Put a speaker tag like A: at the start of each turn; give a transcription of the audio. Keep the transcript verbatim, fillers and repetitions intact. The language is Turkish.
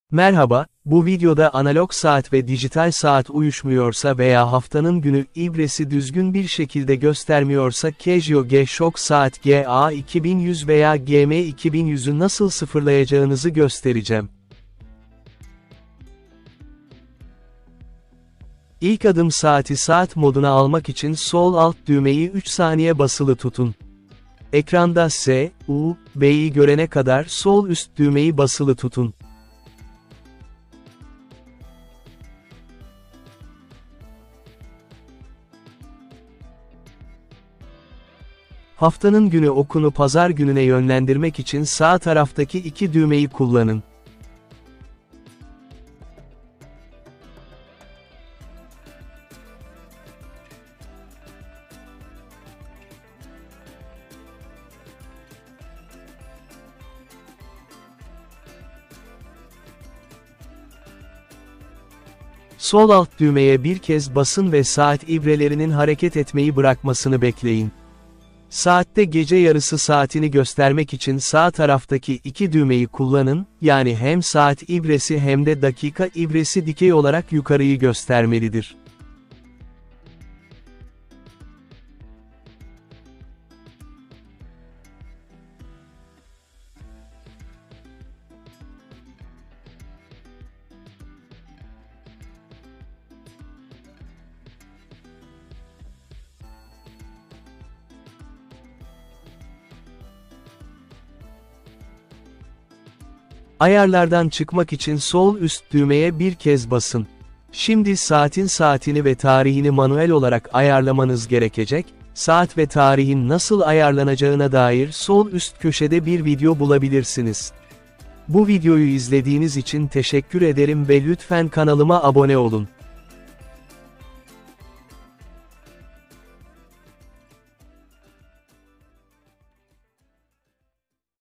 A: Merhaba, bu videoda analog saat ve dijital saat uyuşmuyorsa veya haftanın günü ibresi düzgün bir şekilde göstermiyorsa Casio G-Shock Saat G A iki bin yüz veya G M iki bin yüz'ü nasıl sıfırlayacağınızı göstereceğim. İlk adım saati saat moduna almak için sol alt düğmeyi üç saniye basılı tutun. Ekranda S, U, B'yi görene kadar sol üst düğmeyi basılı tutun. Haftanın günü okunu pazar gününe yönlendirmek için sağ taraftaki iki düğmeyi kullanın. Sol alt düğmeye bir kez basın ve saat ibrelerinin hareket etmeyi bırakmasını bekleyin. Saatte gece yarısı saatini göstermek için sağ taraftaki iki düğmeyi kullanın, yani hem saat ibresi hem de dakika ibresi dikey olarak yukarıyı göstermelidir. Ayarlardan çıkmak için sol üst düğmeye bir kez basın. Şimdi saatin saatini ve tarihini manuel olarak ayarlamanız gerekecek, saat ve tarihin nasıl ayarlanacağına dair sol üst köşede bir video bulabilirsiniz. Bu videoyu izlediğiniz için teşekkür ederim ve lütfen kanalıma abone olun.